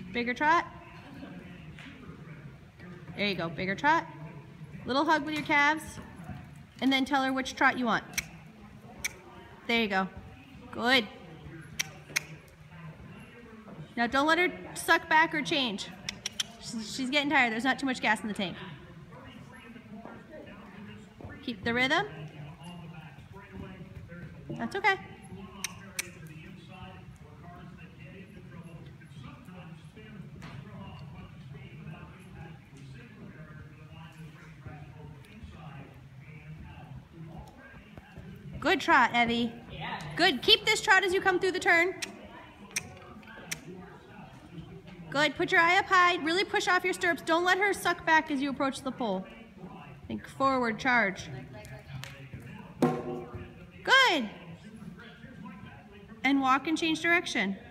Bigger trot. There you go, bigger trot. Little hug with your calves. And then tell her which trot you want. There you go. Good. Now don't let her suck back or change. She's getting tired. There's not too much gas in the tank. Keep the rhythm. That's okay. Good trot, Evie. Good. Keep this trot as you come through the turn. Good. Put your eye up high. Really push off your stirrups. Don't let her suck back as you approach the pole. Think forward, charge. Good. And walk and change direction.